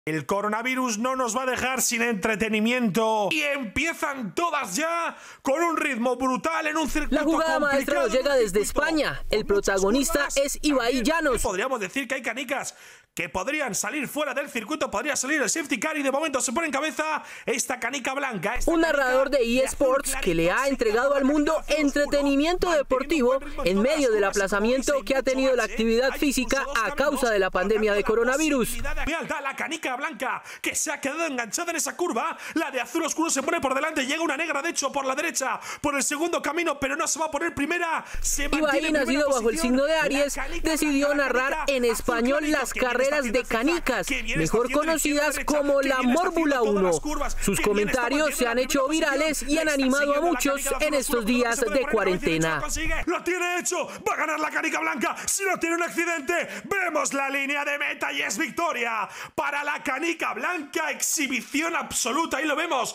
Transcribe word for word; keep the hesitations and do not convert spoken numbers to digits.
El coronavirus no nos va a dejar sin entretenimiento y empiezan todas ya con un ritmo brutal en un circuito. La jugada maestra nos llega desde España. El protagonista es Ibai Llanos. Podríamos decir que hay canicas que podrían salir fuera del circuito, podría salir el safety car y de momento se pone en cabeza esta canica blanca. Esta un narrador de eSports que le ha entregado al mundo entretenimiento deportivo en medio del aplazamiento que ha tenido la actividad física a causa de la pandemia de coronavirus. Alta, la canica blanca que se ha quedado enganchada en esa curva, la de azul oscuro se pone por delante, llega una negra de hecho por la derecha, por el segundo camino, pero no se va a poner primera. Ibai, nacido bajo el signo de Aries, decidió narrar en español las carreras de canicas, mejor conocidas como la Mórbula uno. Sus comentarios se han hecho virales y han animado a muchos en estos días de cuarentena. ¡Lo tiene hecho! ¡Va a ganar la canica blanca! ¡Si no tiene un accidente! ¡Vemos la línea de meta y es victoria para la canica blanca! ¡Exhibición absoluta! ¡Ahí lo vemos!